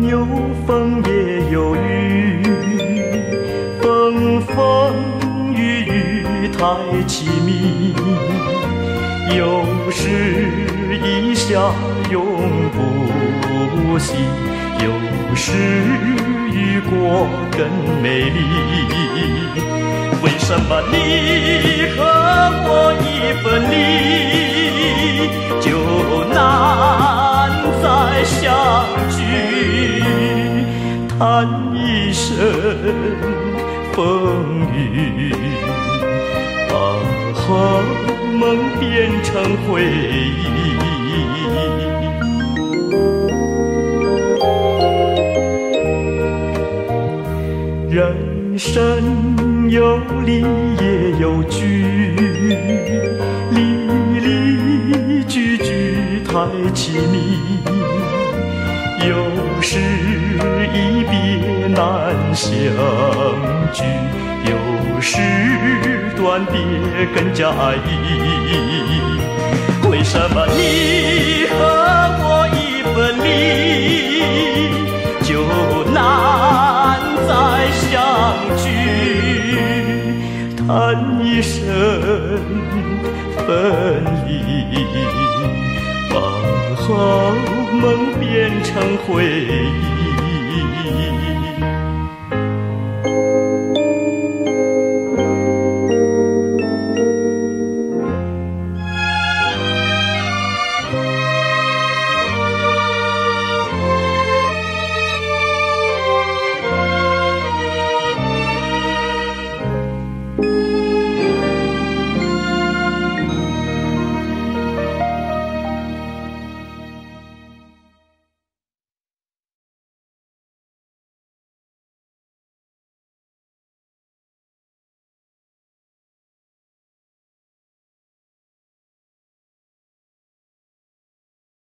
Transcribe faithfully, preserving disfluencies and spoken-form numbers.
有风也有雨，风风雨雨太凄迷，有时一下永不息，有时雨过更美丽。为什么你和我一分离，就难再相聚？叹一声风雨，把好梦变成回忆。人生有离也有聚，离离聚聚太亲密，有时一别难相聚，有时断别更加爱意。为什么你和我一分离，就难再相聚？叹一声分离，把好梦变成回忆。